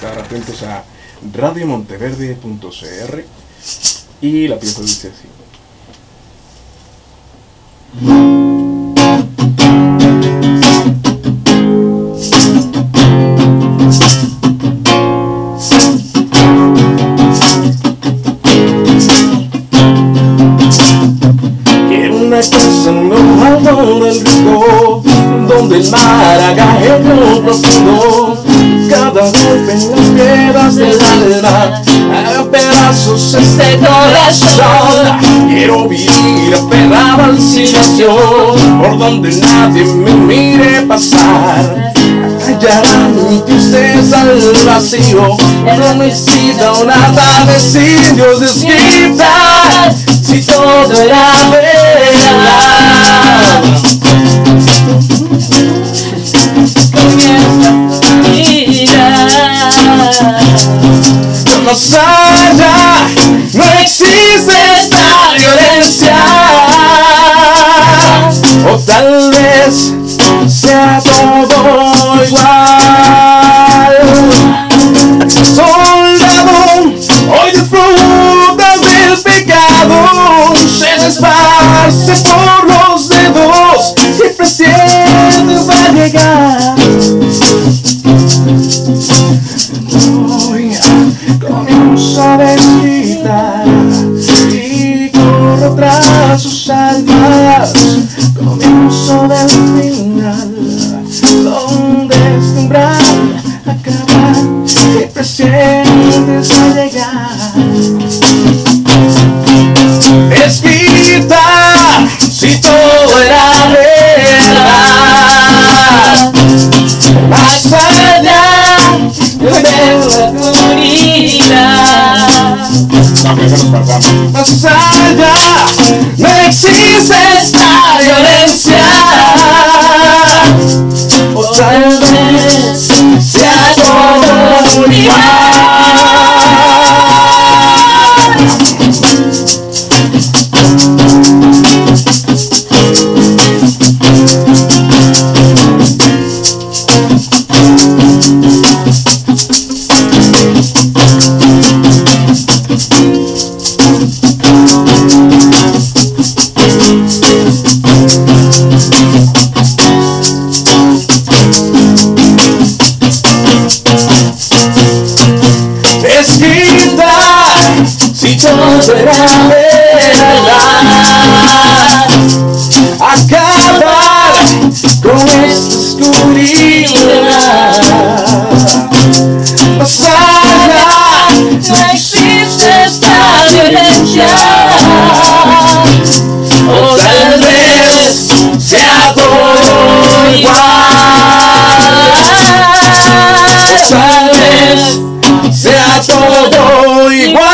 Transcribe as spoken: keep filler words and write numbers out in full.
estar atentos a radio monteverde punto c r y la pieza dice así. Quiero una casa en lo alto del risco, donde el mar haga eco profundo. Cada golpe en las piedras del alma haga pedazos este corazón. Quiero vivir aferrado al silencio, por donde nadie me mire pasar. Callará mi tristeza al vacío, no necesito nada de sitios de escrita, si todo era verdad. Más allá no existe esta violencia, o tal vez sea todo igual. Soldado, hoy disfrutas del pecado, se desparce por los dedos y presientes va a llegar. Comienzo a desquitar y corro tras sus almas. Comienzo del final, donde este umbral acaba y presientes a llegar. Desquita si todo era verdad, más allá de la oscuridad, más allá no existe esta violencia, o tal vez sea todo igual. Si todo era verdad, acabar con esta oscuridad. Más allá no existe esta violencia, o tal vez sea todo igual, o tal vez sea todo igual.